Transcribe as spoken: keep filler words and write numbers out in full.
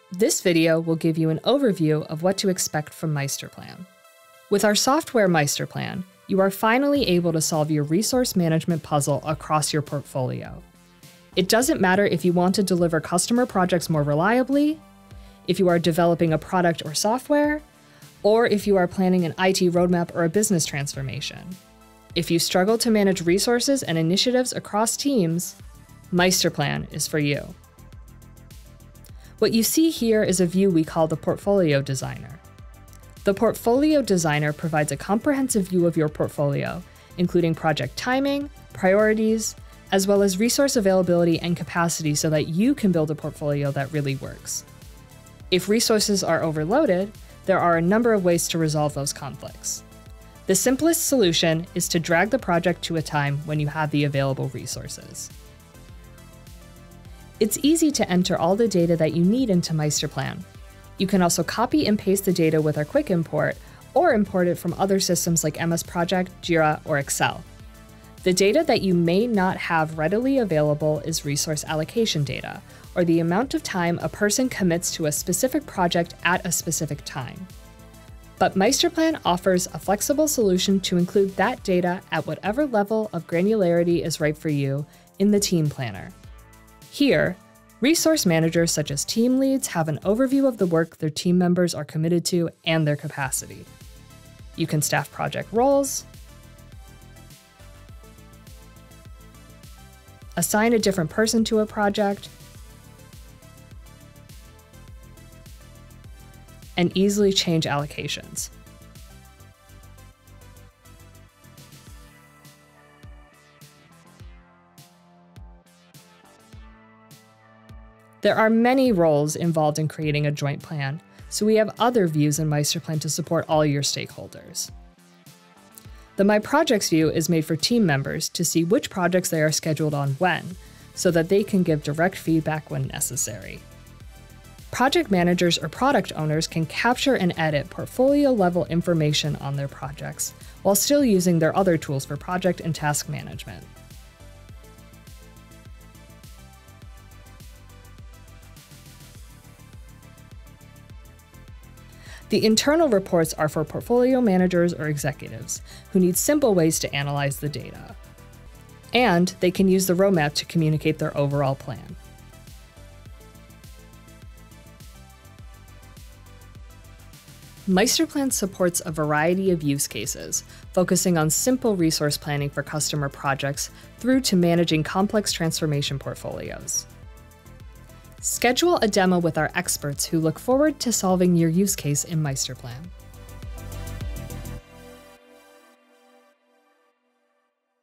This video will give you an overview of what to expect from Meisterplan. With our software Meisterplan, you are finally able to solve your resource management puzzle across your portfolio. It doesn't matter if you want to deliver customer projects more reliably, if you are developing a product or software, or if you are planning an I T roadmap or a business transformation. If you struggle to manage resources and initiatives across teams, Meisterplan is for you. What you see here is a view we call the Portfolio Designer. The Portfolio Designer provides a comprehensive view of your portfolio, including project timing, priorities, as well as resource availability and capacity so that you can build a portfolio that really works. If resources are overloaded, there are a number of ways to resolve those conflicts. The simplest solution is to drag the project to a time when you have the available resources. It's easy to enter all the data that you need into Meisterplan. You can also copy and paste the data with our quick import, or import it from other systems like M S Project, Jira, or Excel. The data that you may not have readily available is resource allocation data, or the amount of time a person commits to a specific project at a specific time. But Meisterplan offers a flexible solution to include that data at whatever level of granularity is right for you in the Team Planner. Here, resource managers such as team leads have an overview of the work their team members are committed to and their capacity. You can staff project roles, assign a different person to a project, and easily change allocations. There are many roles involved in creating a joint plan, so we have other views in Meisterplan to support all your stakeholders. The My Projects view is made for team members to see which projects they are scheduled on when, so that they can give direct feedback when necessary. Project managers or product owners can capture and edit portfolio-level information on their projects, while still using their other tools for project and task management. The internal reports are for portfolio managers or executives who need simple ways to analyze the data. And they can use the roadmap to communicate their overall plan. Meisterplan supports a variety of use cases, focusing on simple resource planning for customer projects through to managing complex transformation portfolios. Schedule a demo with our experts who look forward to solving your use case in Meisterplan.